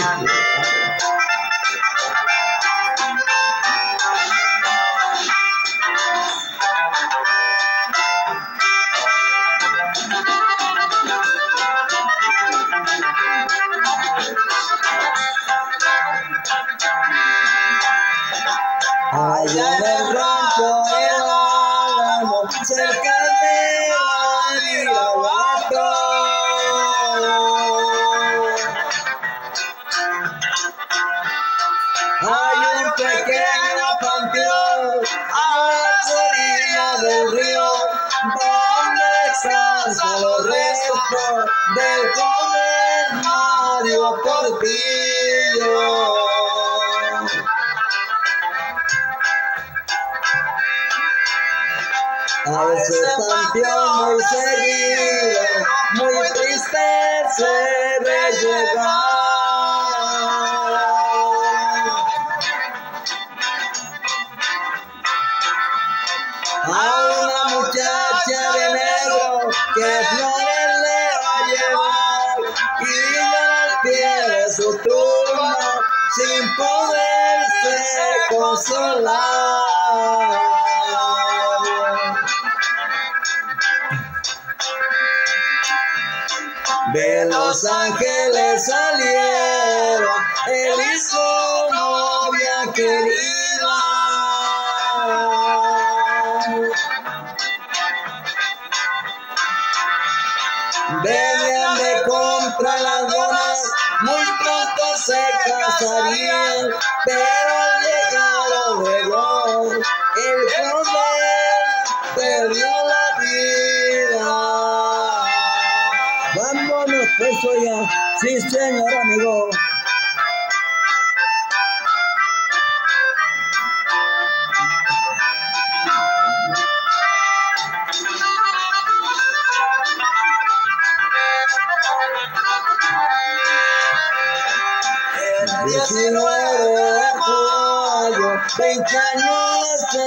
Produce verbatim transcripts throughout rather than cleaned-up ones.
Allá en el rancho el Álamo, cerca de Badiraguato, hay un pequeño panteón a las orillas del río, donde descansan los restos del joven Mario Portillo. A ese panteón muy seguido, muy triste se ve llegar. A una muchacha de negro que flores le va a llevar y llora al pie de su tumba sin poderse consolar. De Los Ángeles salieron él y su novia querida. Venían de comprar las donas, muy pronto se casarían, pero al llegar a Obregón, el joven perdió la vida. Vámonos pues ya, sí señor amigo. El diecinueve de mayo, veinte años se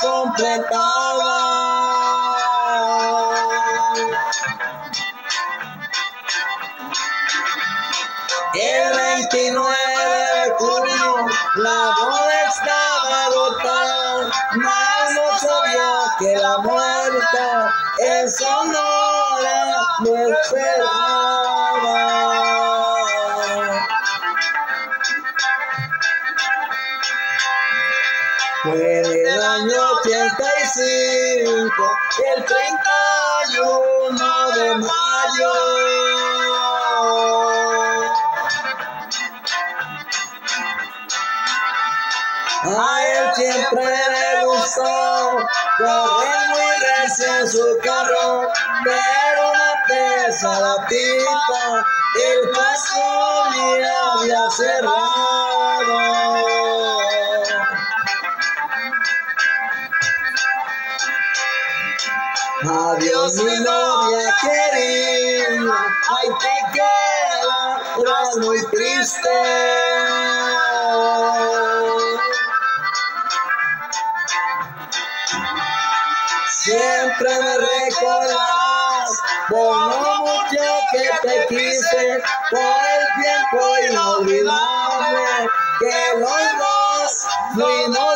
completaban. El veintinueve de junio la boda estaba agotada, mas no sabía que la muerta en Sonora lo esperaba. Fue en el año ochenta y cinco, el treinta y uno de mayo. A él siempre le gustó correr muy recio en su carro, pero una pesada pipa el paso le había cerrado. Adiós mi novia querida, ay te quedarás muy triste. Siempre me recordarás por lo mucho que te quise, por el tiempo inolvidable que los dos fuimos.